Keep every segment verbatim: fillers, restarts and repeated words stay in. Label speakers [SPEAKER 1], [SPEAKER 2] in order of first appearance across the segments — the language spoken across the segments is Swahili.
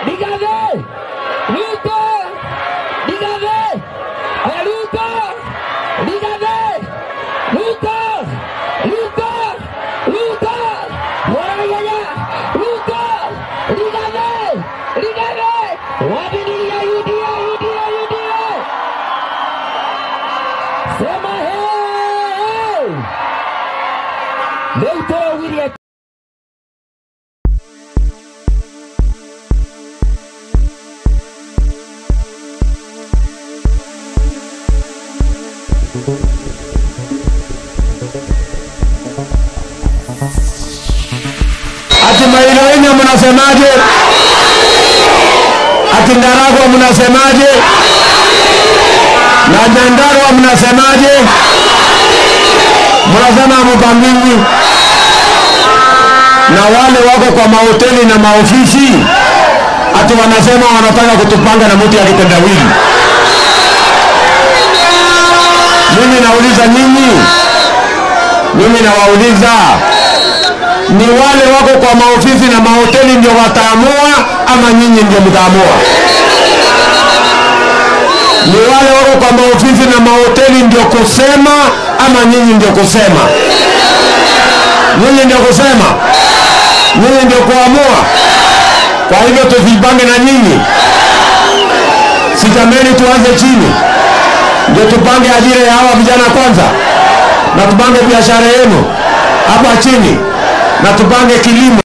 [SPEAKER 1] Rigathi, Ruto, Rigathi, Ruto, Rigathi, Ruto, Ruto, Ruto, Waragaya, Ruto, Rigathi, Rigathi, Wabiniya U D A, U D A, U D A. Sema hey! Ruto William.
[SPEAKER 2] Ati Maina mnasemaje? Ati Ndaragwa mnasemaje? Na Nyandarua mnasemaje? Mnasema Mubambingi. Na wale wako kwa mahoteli na maofisi ati wanasema wanataka kutupanga na mtu ya kitendawili. Mimi nauliza nyinyi, mimi nawauliza, ni wale wako kwa maofisi na mahoteli ndio wataamua ama nyinyi ndio mtaamua? Ni wale wako kwa maofisi na mahoteli ndio kusema ama nyinyi ndio kusema? Nyinyi ndio kusema, nyinyi ndio kuamua. Kwa hivyo tusipange na nyinyi. Si jameni, tuanze chini ndio tupange ajira ya hawa vijana kwanza, na tupange biashara yenu hapa chini, na tupange kilimo.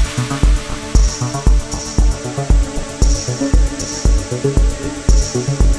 [SPEAKER 3] Thank you.